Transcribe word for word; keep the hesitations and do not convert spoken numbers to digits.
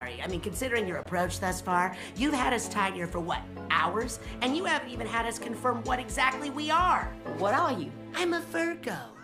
I mean, considering your approach thus far, you've had us tied here for what, hours? And you haven't even had us confirm what exactly we are. What are you? I'm a Virgo.